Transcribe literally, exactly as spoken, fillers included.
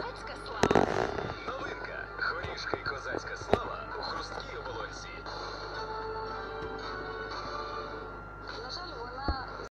козацька слава. Новинка. Горішки козацька слава у хрусткій оболонці.